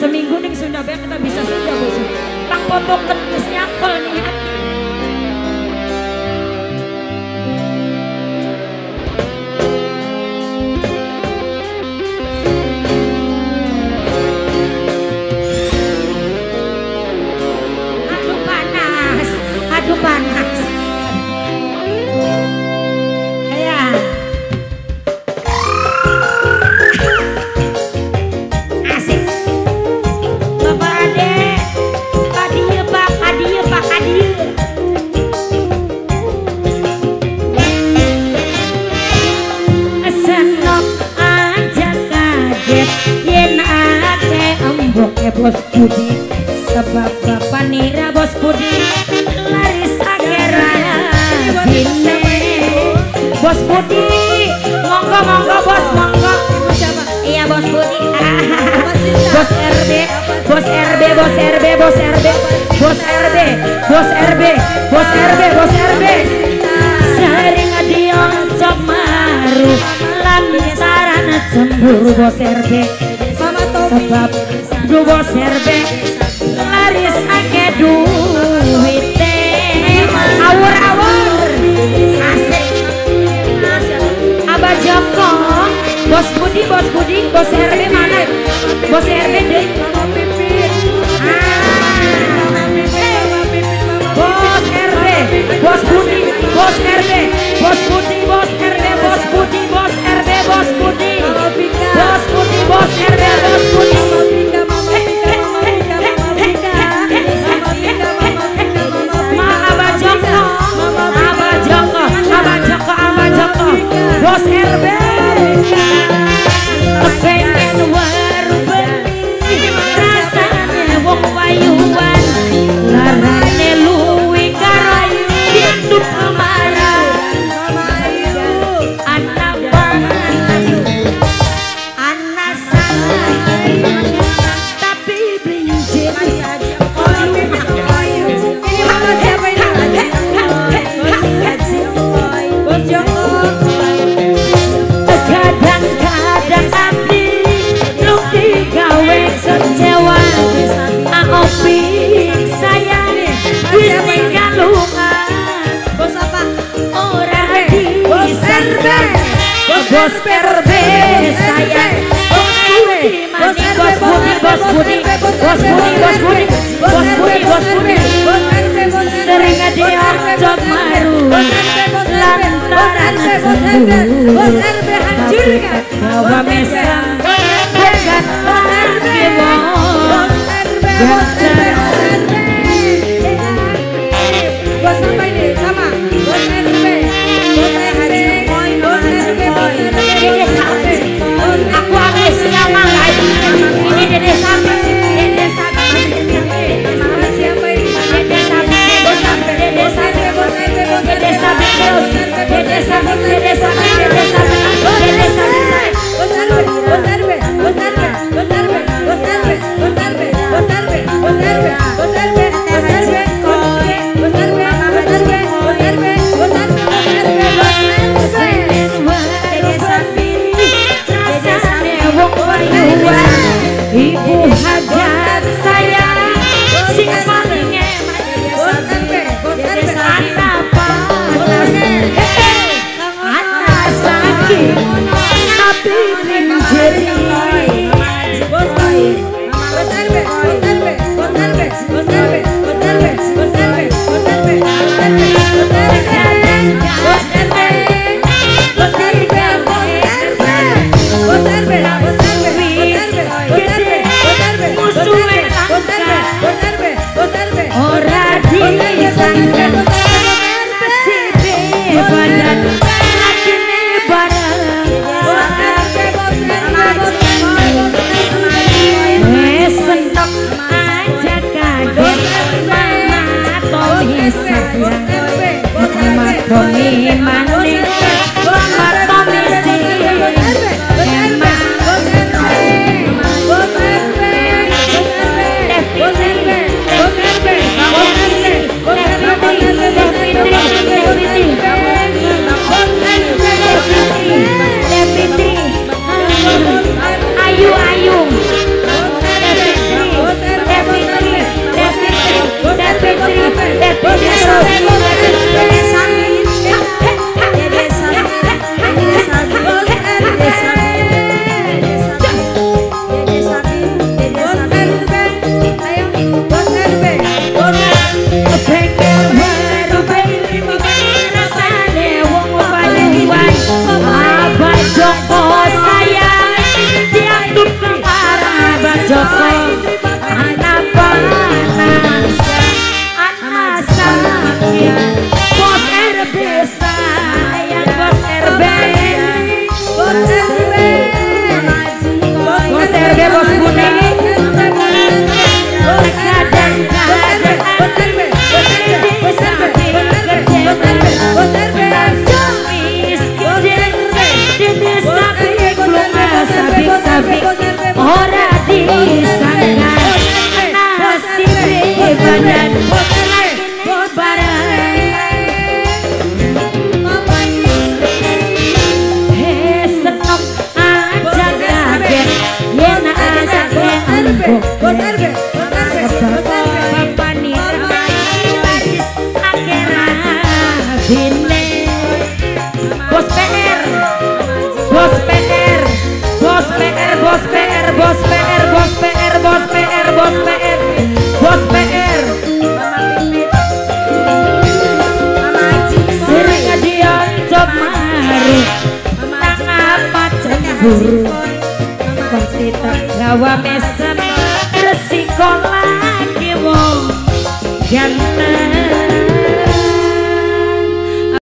seminggu nih Sunda Bae kita bisa Sunda bos. Tak foto ketis nyakol nih. Aduh panas. Ya. Asik. Bapak Ade, kadieu Pak, kadieu Pak, kadieu. Senok aja kaget yen ate embok bos Budi sebab bapak nira bos Budi. Bos Budi, monggo monggo bos monggo. Iya bos Budi. Bos RB, bos RB, bos RB, bos RB, bos RB, bos RB, bos RB, bos RB. Sering dioncok maru, lantaran cemburu bos RB. Sebab du bos RB laris ake duit awur-awur. Asik. Abah Joko, bos Budi, bos Budi, bos RB mana? Bos RB deh. Bos RB, bos Budi, bos RB, bos Budi, bos RB, bos Budi, bos RB, bos Budi, bos Budi, bos RB, bos Budi. Bos RB pengen warung beli rasanya wong payuan larane luwi karo hidup marah anak anak sangat tapi belincir siapa ini Bos Joko. Kadang-kadang abdi lu digawe kecewa Aopi sayang wis galungan. Bos apa? Ora bisa bos RB sayang bos Budi mani bos Budi bos Budi bos Budi bos Budi bos Budi bos Budi sering diocok maru lantaran cemburu. Bos RB hancurkan bawa mesang bukan lagi bos RB bos RB bos apa ini sama bos RB bos Haji Boy bos RB bos RB ini sampai aku habis nama lagi ini dede sampai dede sampai sama siapa ini dede sampai bos sampai dede sampai bos RB bos dede sampai bos dede sampai dede sampai dede sampai dede sampai bos RB bos RB bos RB bos RB bos RB bos RB bos RB bos RB bos RB bos RB Ibu hajat saya sing paling anak panas anak sakit tapi menjadi bos baik bos RB bos RB bos RB bos RB bos RB bos RB bos RB bos RB bos RB bos RB bos RB bos RB bos RB bos bune kadang ora disangka nasib badan gawa mesem resiko lagi wong yang